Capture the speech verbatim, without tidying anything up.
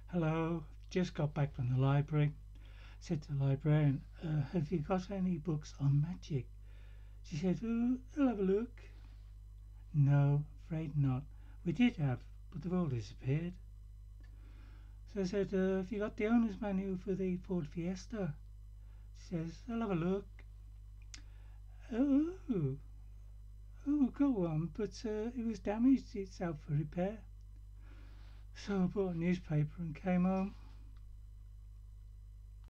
Hello, just got back from the library. Said to the librarian, uh, have you got any books on magic? She said, oh, I'll have a look. No, afraid not. We did have, but they've all disappeared. So I said, uh, have you got the owner's manual for the Ford Fiesta? She says, I'll have a look. Oh, oh, go on, but uh, it was damaged, it's out for repair. So I bought a newspaper and came home.